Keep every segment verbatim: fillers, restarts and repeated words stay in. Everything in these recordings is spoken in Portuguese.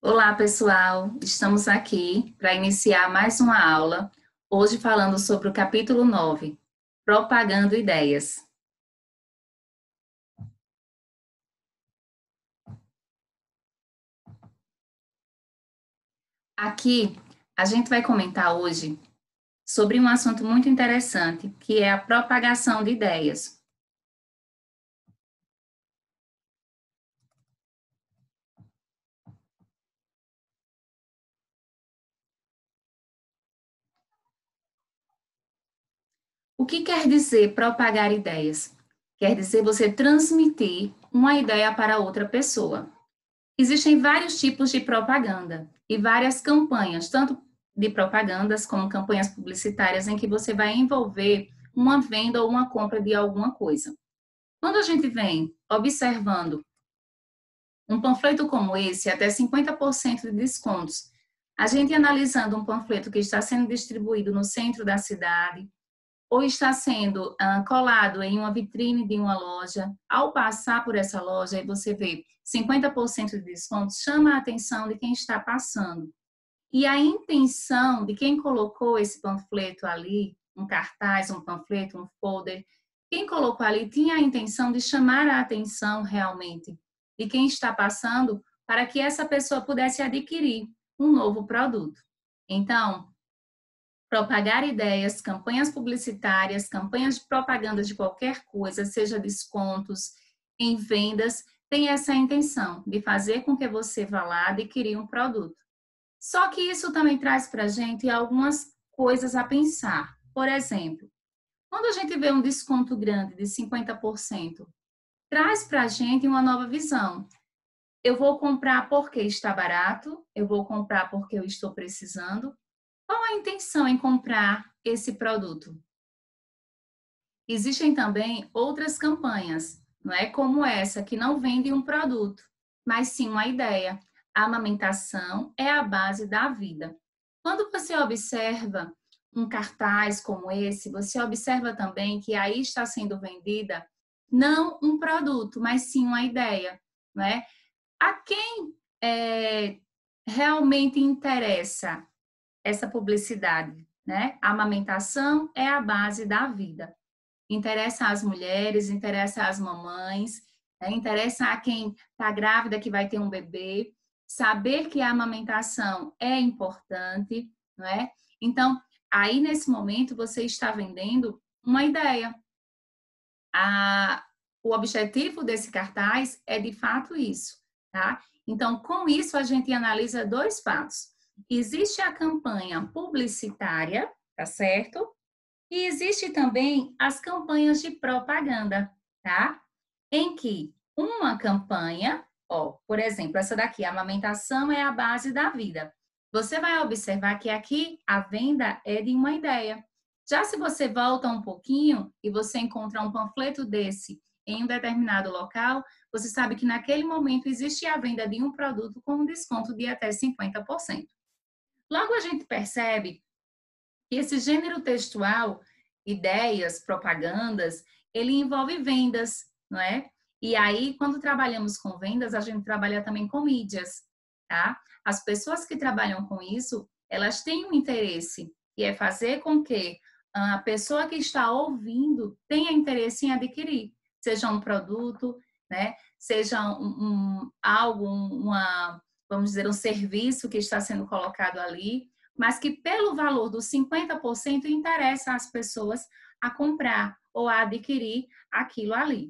Olá, pessoal! Estamos aqui para iniciar mais uma aula, hoje falando sobre o capítulo nove, Propagando Ideias. Aqui, a gente vai comentar hoje sobre um assunto muito interessante, que é a propagação de ideias. O que quer dizer propagar ideias? Quer dizer você transmitir uma ideia para outra pessoa. Existem vários tipos de propaganda e várias campanhas, tanto de propagandas como campanhas publicitárias, em que você vai envolver uma venda ou uma compra de alguma coisa. Quando a gente vem observando um panfleto como esse, até cinquenta por cento de descontos, a gente analisando um panfleto que está sendo distribuído no centro da cidade, ou está sendo uh, colado em uma vitrine de uma loja, ao passar por essa loja e você vê cinquenta por cento de desconto, chama a atenção de quem está passando. E a intenção de quem colocou esse panfleto ali, um cartaz, um panfleto, um folder, quem colocou ali tinha a intenção de chamar a atenção realmente de quem está passando para que essa pessoa pudesse adquirir um novo produto. Então, propagar ideias, campanhas publicitárias, campanhas de propaganda de qualquer coisa, seja descontos em vendas, tem essa intenção de fazer com que você vá lá adquirir um produto. Só que isso também traz para a gente algumas coisas a pensar. Por exemplo, quando a gente vê um desconto grande de cinquenta por cento, traz para a gente uma nova visão. Eu vou comprar porque está barato, eu vou comprar porque eu estou precisando. Qual a intenção em comprar esse produto? Existem também outras campanhas, não é como essa, que não vende um produto, mas sim uma ideia. A amamentação é a base da vida. Quando você observa um cartaz como esse, você observa também que aí está sendo vendida não um produto, mas sim uma ideia, não é? A quem é, realmente interessa essa publicidade, né? A amamentação é a base da vida. Interessa às mulheres, interessa às mamães, né? Interessa a quem está grávida que vai ter um bebê, saber que a amamentação é importante, não é? Então, aí nesse momento você está vendendo uma ideia. A, o objetivo desse cartaz é de fato isso, tá? Então, com isso a gente analisa dois fatos. Existe a campanha publicitária, tá certo? E existe também as campanhas de propaganda, tá? Em que uma campanha, ó, por exemplo, essa daqui, a amamentação é a base da vida. Você vai observar que aqui a venda é de uma ideia. Já se você volta um pouquinho e você encontra um panfleto desse em um determinado local, você sabe que naquele momento existe a venda de um produto com um desconto de até cinquenta por cento. Logo a gente percebe que esse gênero textual, ideias, propagandas, ele envolve vendas, não é? E aí, quando trabalhamos com vendas, a gente trabalha também com mídias, tá? As pessoas que trabalham com isso, elas têm um interesse, que é fazer com que a pessoa que está ouvindo tenha interesse em adquirir, seja um produto, né? Seja um, um algo, uma, vamos dizer, um serviço que está sendo colocado ali, mas que pelo valor dos cinquenta por cento interessa às pessoas a comprar ou a adquirir aquilo ali.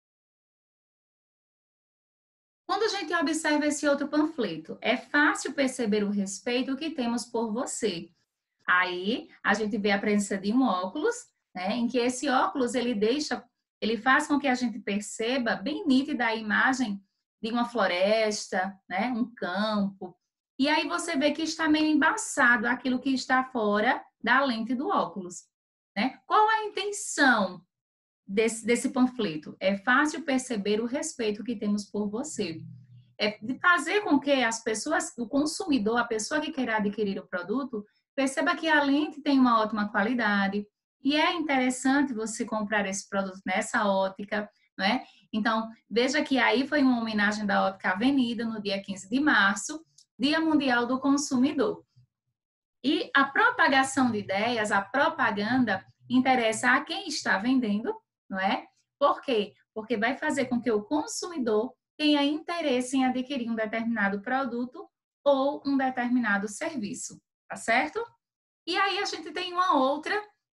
Quando a gente observa esse outro panfleto, é fácil perceber o respeito que temos por você. Aí a gente vê a presença de um óculos, né, em que esse óculos ele deixa, ele faz com que a gente perceba bem nítida a imagem de uma floresta, né, um campo. E aí você vê que está meio embaçado aquilo que está fora da lente do óculos, né? Qual a intenção desse, desse panfleto? É fácil perceber o respeito que temos por você. É de fazer com que as pessoas, o consumidor, a pessoa que quer adquirir o produto, perceba que a lente tem uma ótima qualidade e é interessante você comprar esse produto nessa ótica, não é? Então, veja que aí foi uma homenagem da Ótica Avenida, no dia quinze de março, Dia Mundial do Consumidor. E a propagação de ideias, a propaganda, interessa a quem está vendendo, não é? Por quê? Porque vai fazer com que o consumidor tenha interesse em adquirir um determinado produto ou um determinado serviço, tá certo? E aí a gente tem uma outra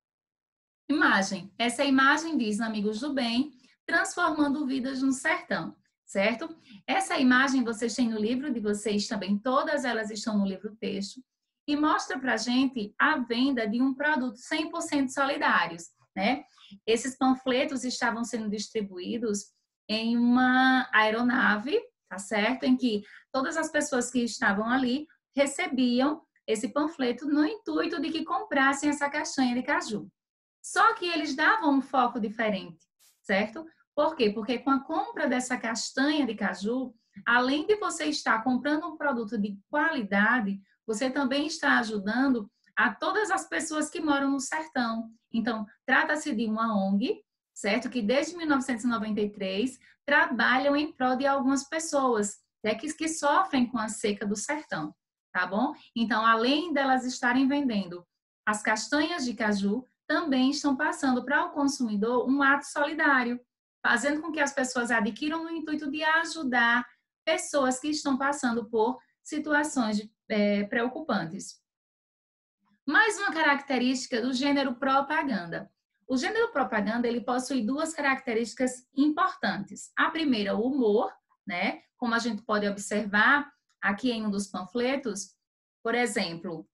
imagem. Essa imagem diz, amigos do bem, transformando vidas no sertão, certo? Essa imagem vocês têm no livro de vocês também, todas elas estão no livro texto, e mostra pra gente a venda de um produto cem por cento solidários, né? Esses panfletos estavam sendo distribuídos em uma aeronave, tá certo? Em que todas as pessoas que estavam ali recebiam esse panfleto no intuito de que comprassem essa castanha de caju. Só que eles davam um foco diferente, certo? Por quê? Porque com a compra dessa castanha de caju, além de você estar comprando um produto de qualidade, você também está ajudando a todas as pessoas que moram no sertão. Então, trata-se de uma O N G, certo? Que desde mil novecentos e noventa e três trabalham em prol de algumas pessoas, né, que, que sofrem com a seca do sertão, tá bom? Então, além delas estarem vendendo as castanhas de caju, também estão passando para o consumidor um ato solidário, fazendo com que as pessoas adquiram no intuito de ajudar pessoas que estão passando por situações é, preocupantes. Mais uma característica do gênero propaganda. O gênero propaganda, ele possui duas características importantes. A primeira, o humor, né? Como a gente pode observar aqui em um dos panfletos, por exemplo,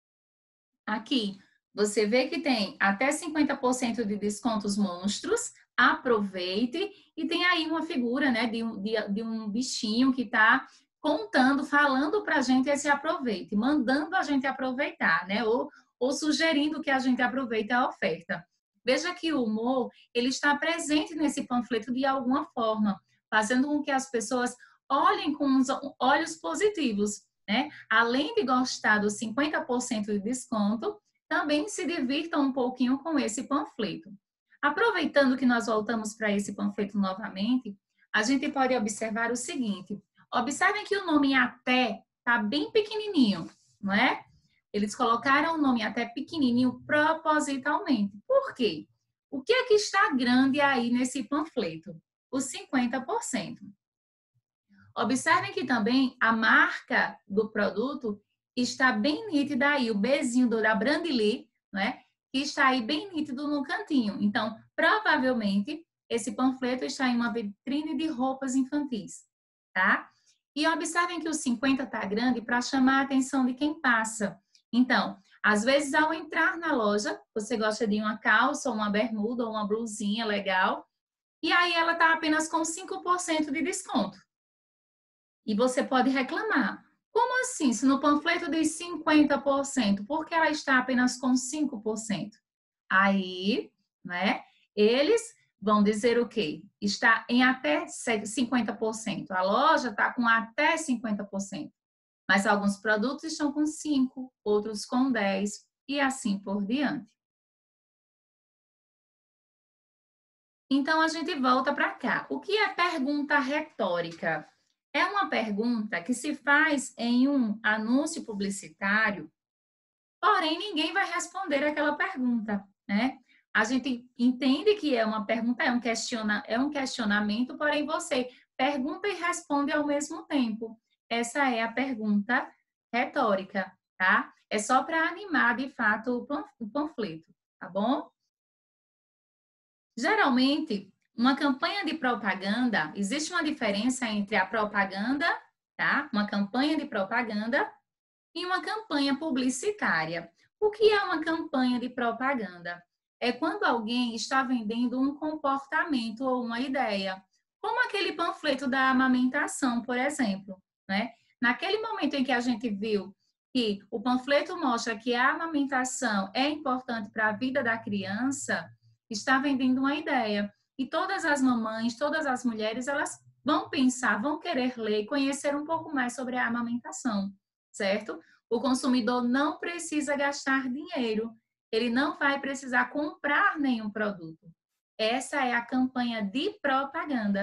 aqui você vê que tem até cinquenta por cento de descontos monstros, aproveite, e tem aí uma figura, né, de um, de, de um bichinho que está contando, falando para a gente esse aproveite, mandando a gente aproveitar, né, ou, ou sugerindo que a gente aproveite a oferta. Veja que o humor, ele está presente nesse panfleto de alguma forma, fazendo com que as pessoas olhem com os olhos positivos, né? Além de gostar dos cinquenta por cento de desconto, também se divirtam um pouquinho com esse panfleto. Aproveitando que nós voltamos para esse panfleto novamente, a gente pode observar o seguinte. Observem que o nome até está bem pequenininho, não é? Eles colocaram o nome até pequenininho propositalmente. Por quê? O que é que está grande aí nesse panfleto? Os cinquenta por cento. Observem que também a marca do produto está bem nítida aí, o Bzinho da Brandly, né? Que está aí bem nítido no cantinho. Então, provavelmente, esse panfleto está em uma vitrine de roupas infantis, tá? E observem que o cinquenta está grande para chamar a atenção de quem passa. Então, às vezes, ao entrar na loja, você gosta de uma calça, ou uma bermuda, ou uma blusinha legal, e aí ela está apenas com cinco por cento de desconto. E você pode reclamar. Como assim? Se no panfleto diz cinquenta por cento, por que ela está apenas com cinco por cento? Aí, né, eles vão dizer o quê? Está em até cinquenta por cento. A loja está com até cinquenta por cento. Mas alguns produtos estão com cinco, outros com dez e assim por diante. Então, a gente volta para cá. O que é pergunta retórica? É uma pergunta que se faz em um anúncio publicitário, porém ninguém vai responder aquela pergunta, né? A gente entende que é uma pergunta, é um, questiona, é um questionamento, porém você pergunta e responde ao mesmo tempo. Essa é a pergunta retórica, tá? É só para animar, de fato, o panfleto, tá bom? Geralmente, uma campanha de propaganda, existe uma diferença entre a propaganda, tá? Uma campanha de propaganda e uma campanha publicitária. O que é uma campanha de propaganda? É quando alguém está vendendo um comportamento ou uma ideia, como aquele panfleto da amamentação, por exemplo, né? Naquele momento em que a gente viu que o panfleto mostra que a amamentação é importante para a vida da criança, está vendendo uma ideia. E todas as mamães, todas as mulheres, elas vão pensar, vão querer ler e conhecer um pouco mais sobre a amamentação, certo? O consumidor não precisa gastar dinheiro, ele não vai precisar comprar nenhum produto. Essa é a campanha de propaganda.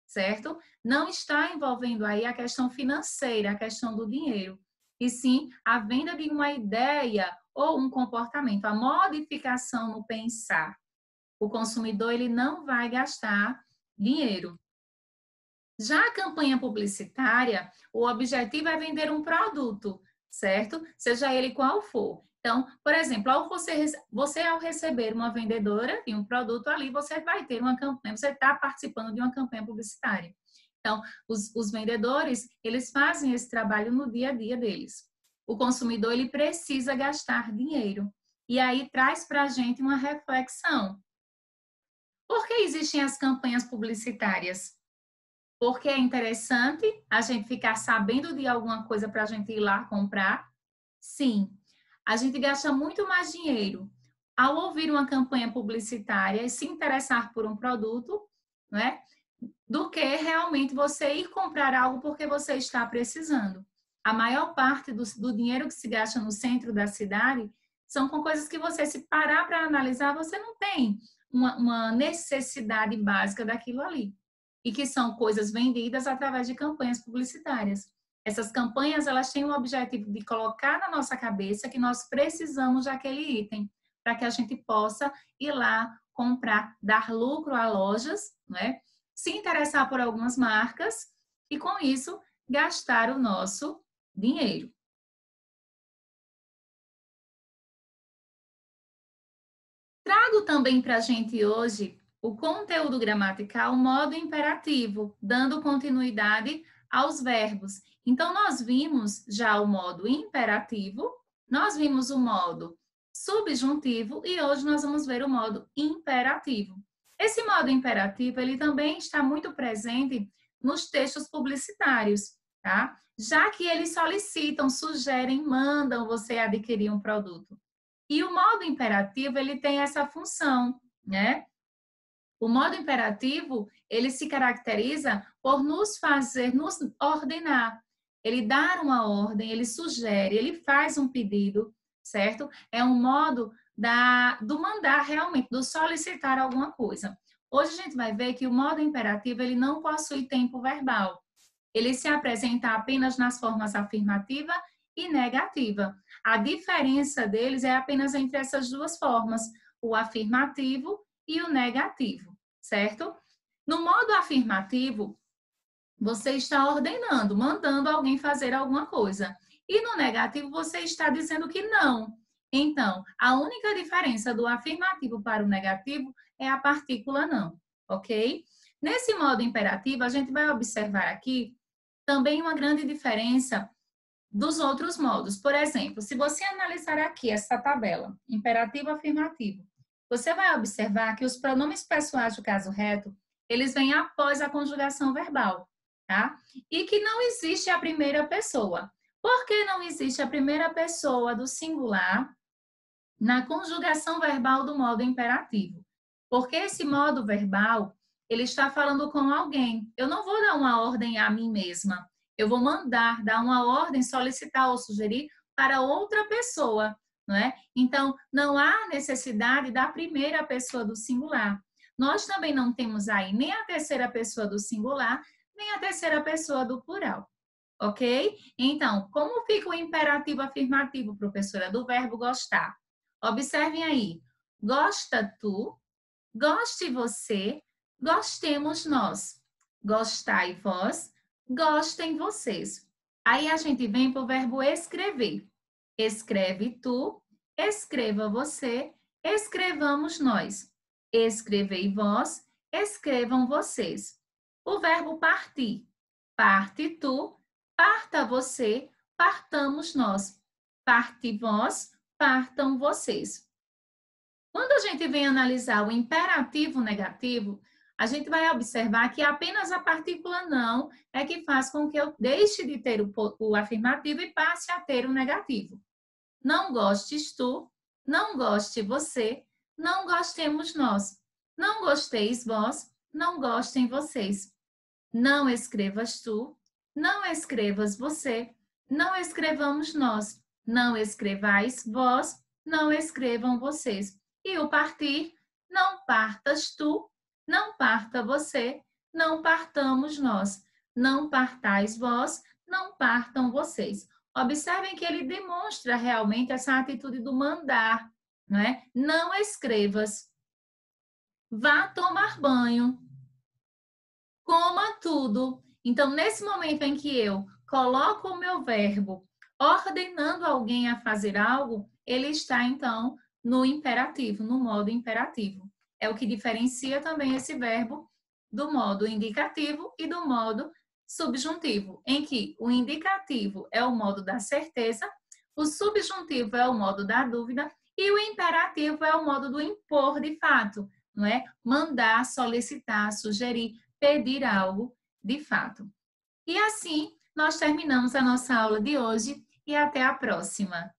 certo? Não está envolvendo aí a questão financeira, a questão do dinheiro, e sim a venda de uma ideia ou um comportamento, a modificação no pensar. O consumidor ele não vai gastar dinheiro. Já a campanha publicitária, o objetivo é vender um produto, certo? Seja ele qual for. Então, por exemplo, ao você, você ao receber uma vendedora de um produto ali, você vai ter uma campanha, você está participando de uma campanha publicitária. Então, os, os vendedores, eles fazem esse trabalho no dia a dia deles. O consumidor, ele precisa gastar dinheiro. E aí traz para a gente uma reflexão. Por que existem as campanhas publicitárias? Porque é interessante a gente ficar sabendo de alguma coisa para a gente ir lá comprar? Sim. A gente gasta muito mais dinheiro ao ouvir uma campanha publicitária e se interessar por um produto, não é? Do que realmente você ir comprar algo porque você está precisando. A maior parte do, do dinheiro que se gasta no centro da cidade são com coisas que você, se parar para analisar, você não tem uma, uma necessidade básica daquilo ali. E que são coisas vendidas através de campanhas publicitárias. Essas campanhas, elas têm o objetivo de colocar na nossa cabeça que nós precisamos daquele item, para que a gente possa ir lá comprar, dar lucro a lojas, né? Se interessar por algumas marcas e, com isso, gastar o nosso dinheiro. Trago também para a gente hoje o conteúdo gramatical, modo imperativo, dando continuidade aos verbos. Então, nós vimos já o modo imperativo, nós vimos o modo subjuntivo e hoje nós vamos ver o modo imperativo. Esse modo imperativo, ele também está muito presente nos textos publicitários, tá? Já que eles solicitam, sugerem, mandam você adquirir um produto. E o modo imperativo, ele tem essa função, né? O modo imperativo, ele se caracteriza por nos fazer, nos ordenar. Ele dá uma ordem, ele sugere, ele faz um pedido, certo? É um modo da, do mandar realmente, do solicitar alguma coisa. Hoje a gente vai ver que o modo imperativo, ele não possui tempo verbal. Ele se apresenta apenas nas formas afirmativa e negativa. A diferença deles é apenas entre essas duas formas, o afirmativo e o negativo, certo? No modo afirmativo, você está ordenando, mandando alguém fazer alguma coisa. E no negativo, você está dizendo que não. Então, a única diferença do afirmativo para o negativo é a partícula não, ok? Nesse modo imperativo, a gente vai observar aqui também uma grande diferença dos outros modos. Por exemplo, se você analisar aqui essa tabela, imperativo afirmativo, você vai observar que os pronomes pessoais do caso reto, eles vêm após a conjugação verbal, tá? E que não existe a primeira pessoa. Por que não existe a primeira pessoa do singular na conjugação verbal do modo imperativo? Porque esse modo verbal, ele está falando com alguém. Eu não vou dar uma ordem a mim mesma. Eu vou mandar, dar uma ordem, solicitar ou sugerir para outra pessoa, não é? Então, não há necessidade da primeira pessoa do singular. Nós também não temos aí nem a terceira pessoa do singular, nem a terceira pessoa do plural, ok? Então, como fica o imperativo afirmativo, professora, do verbo gostar? Observem aí. Gosta tu, goste você, gostemos nós. Gostai vós, gostem vocês. Aí a gente vem para o verbo escrever. Escreve tu, escreva você, escrevamos nós. Escrevei vós, escrevam vocês. O verbo partir. Parte tu, parta você, partamos nós. Parte vós, partam vocês. Quando a gente vem analisar o imperativo negativo, a gente vai observar que apenas a partícula não é que faz com que eu deixe de ter o, o afirmativo e passe a ter o negativo. Não gostes tu, não goste você, não gostemos nós. Não gosteis vós, não gostem vocês. Não escrevas tu, não escrevas você, não escrevamos nós. Não escrevais vós, não escrevam vocês. E o partir, não partas tu, não parta você, não partamos nós. Não partais vós, não partam vocês. Observem que ele demonstra realmente essa atitude do mandar, não é? Não escrevas. Vá tomar banho. Coma tudo. Então, nesse momento em que eu coloco o meu verbo ordenando alguém a fazer algo, ele está, então, no imperativo, no modo imperativo. É o que diferencia também esse verbo do modo indicativo e do modo subjuntivo, em que o indicativo é o modo da certeza, o subjuntivo é o modo da dúvida e o imperativo é o modo do impor de fato, não é? Mandar, solicitar, sugerir, pedir algo de fato. E assim, nós terminamos a nossa aula de hoje e até a próxima.